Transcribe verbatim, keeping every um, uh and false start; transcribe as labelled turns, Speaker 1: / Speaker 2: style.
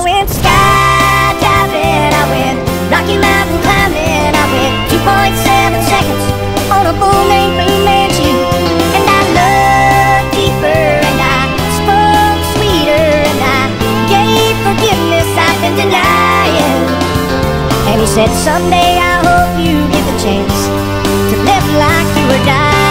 Speaker 1: went skydiving, I went Rocky Mountain climbing, I went two point seven seconds on a bull named Blue Manchu. And I loved deeper, and I spoke sweeter, and I gave forgiveness I've been denying. And he said, someday I hope you get the chance to live like you were dying.